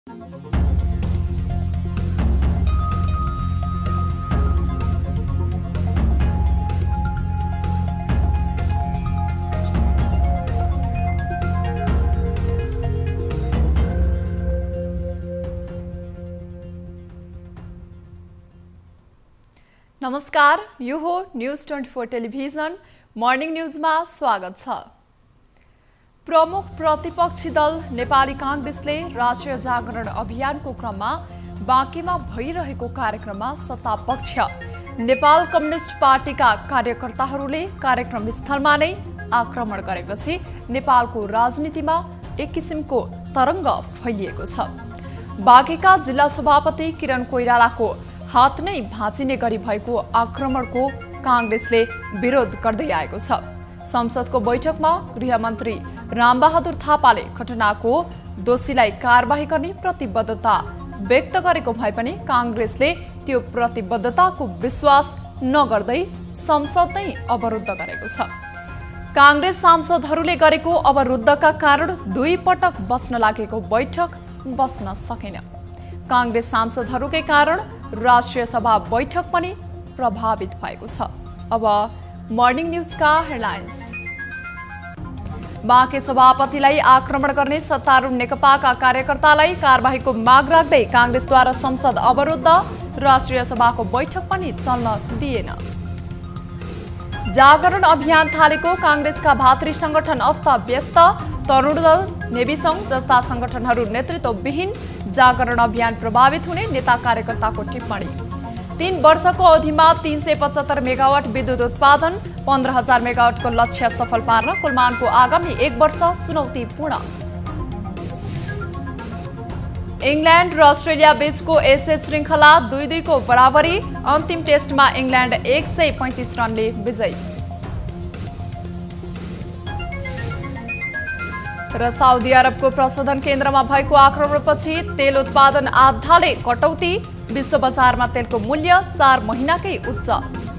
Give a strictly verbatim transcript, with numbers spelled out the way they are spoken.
नमस्कार, यो हो न्यूज चौबिस टेलिभिजन मर्निङ न्यूजमा स्वागत छ। प्रमुख प्रतिपक्षी दल नेपाली कांग्रेसले राष्ट्रिय जागरण अभियानको क्रममा बाँकीमा भइरहेको कार्यक्रममा सत्तापक्ष नेपाल कम्युनिस्ट पार्टीका कार्यकर्ताहरूले कार्यक्रम स्थलमा नै आक्रमण गरेपछि नेपालको राजनीतिमा एक किसिमको तरङ्ग फैलिएको छ। बाँकेका जिल्ला सभापति किरण कोइरालाको हात नै भाँचिने गरी भएको आक्रमणको कांग्रेसले विरोध गर्दै आएको छ। संसदको बैठकमा गृहमन्त्री रामबहादुर थापाले घटनाको दोषीलाई कारबाही गर्ने प्रतिबद्धता व्यक्त गरेको भए पनि कांग्रेसले त्यो प्रतिबद्धताको विश्वास नगर्दै संसद नै अवरुद्ध गरेको छ। कांग्रेस सांसदहरूले गरेको अवरुद्धका कारण दुई पटक बस्न लागेको बैठक बस्न सकेन। कांग्रेस सांसदहरूकै कारण राष्ट्रिय सभा बैठक पनि प्रभावित भएको छ। अब मर्निङ न्यूजका हेडलाइन्स। बाँके सभापतिलाई आक्रमण गर्ने सत्तारूढ नेकपाका कार्यकर्तालाई कारबाहीको माग राख्दै कांग्रेसद्वारा संसद अवरुद्ध, राष्ट्रिय सभाको बैठक पनि चल्न दिएन। जागरण अभियान थालेको कांग्रेसका भातृ संगठन अस्त व्यस्त, तरुण दल, नेवी संघ जस्ता संगठनहरू नेतृत्वविहीन जागरण अभियान प्रभावित हुने नेता कार्यकर्ताको टिप्पणी। तीन वर्षको अवधिमा तीन सय पचहत्तर मेगावाट विद्युत उत्पादन, पन्ध्र हजार मेगावाटको लक्ष्य सफल पार्न कुलमानको आगामी एक वर्ष चुनौतीपूर्ण। इंग्ल्यान्ड र अस्ट्रेलिया बीचको एसएच श्रृङ्खला दुई दुईको बराबरी, अन्तिम टेस्टमा इंग्ल्यान्ड एक सय पैंतिस रनले विजयी। र साउदी अरबको प्रशोधन केन्द्रमा भएको आक्रमणपछि तेल उत्पादन आधाले कटौती, विश्व बजारमा तेलको मूल्य चार महिनाकै उच्च।